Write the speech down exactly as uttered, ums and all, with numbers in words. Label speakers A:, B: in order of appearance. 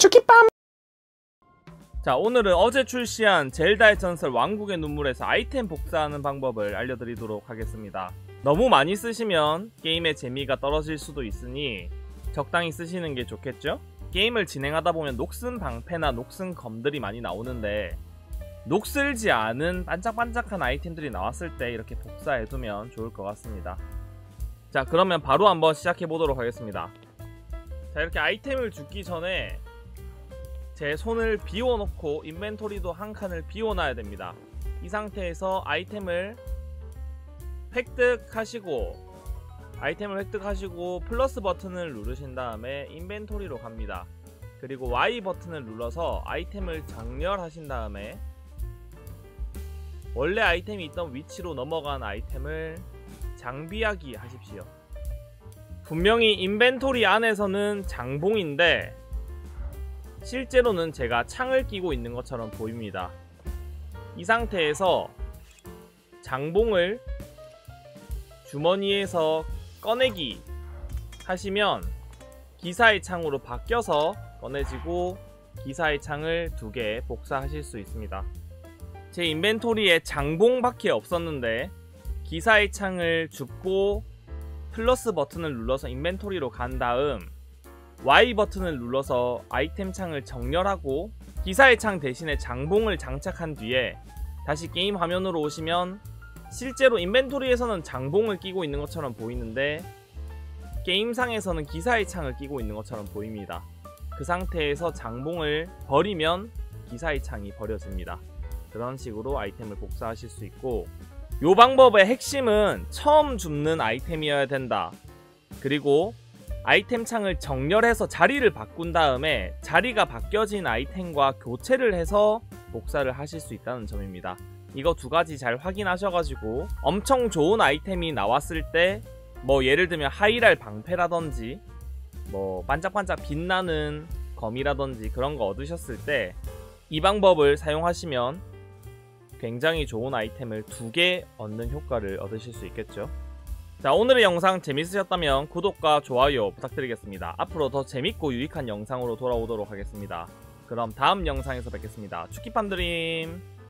A: 쭈키빰!
B: 자, 오늘은 어제 출시한 젤다의 전설 왕국의 눈물에서 아이템 복사하는 방법을 알려드리도록 하겠습니다. 너무 많이 쓰시면 게임의 재미가 떨어질 수도 있으니 적당히 쓰시는 게 좋겠죠? 게임을 진행하다 보면 녹슨 방패나 녹슨 검들이 많이 나오는데 녹슬지 않은 반짝반짝한 아이템들이 나왔을 때 이렇게 복사해두면 좋을 것 같습니다. 자, 그러면 바로 한번 시작해보도록 하겠습니다. 자, 이렇게 아이템을 줍기 전에 제 손을 비워놓고 인벤토리도 한 칸을 비워놔야 됩니다. 이 상태에서 아이템을 획득하시고 아이템을 획득하시고 플러스 버튼을 누르신 다음에 인벤토리로 갑니다. 그리고 Y 버튼을 눌러서 아이템을 정렬하신 다음에 원래 아이템이 있던 위치로 넘어간 아이템을 장비하기 하십시오. 분명히 인벤토리 안에서는 장봉인데 실제로는 제가 창을 끼고 있는 것처럼 보입니다. 이 상태에서 장봉을 주머니에서 꺼내기 하시면 기사의 창으로 바뀌어서 꺼내지고 기사의 창을 두 개 복사하실 수 있습니다. 제 인벤토리에 장봉밖에 없었는데 기사의 창을 줍고 플러스 버튼을 눌러서 인벤토리로 간 다음 Y 버튼을 눌러서 아이템 창을 정렬하고 기사의 창 대신에 장봉을 장착한 뒤에 다시 게임 화면으로 오시면 실제로 인벤토리에서는 장봉을 끼고 있는 것처럼 보이는데 게임상에서는 기사의 창을 끼고 있는 것처럼 보입니다. 그 상태에서 장봉을 버리면 기사의 창이 버려집니다. 그런 식으로 아이템을 복사하실 수 있고, 이 방법의 핵심은 처음 줍는 아이템이어야 된다. 그리고 아이템 창을 정렬해서 자리를 바꾼 다음에 자리가 바뀌어진 아이템과 교체를 해서 복사를 하실 수 있다는 점입니다. 이거 두 가지 잘 확인하셔가지고 엄청 좋은 아이템이 나왔을 때 뭐 예를 들면 하이랄 방패라든지 뭐 반짝반짝 빛나는 검이라든지 그런 거 얻으셨을 때 이 방법을 사용하시면 굉장히 좋은 아이템을 두 개 얻는 효과를 얻으실 수 있겠죠. 자, 오늘의 영상 재밌으셨다면 구독과 좋아요 부탁드리겠습니다. 앞으로 더 재밌고 유익한 영상으로 돌아오도록 하겠습니다. 그럼 다음 영상에서 뵙겠습니다. 쭈키팜드림.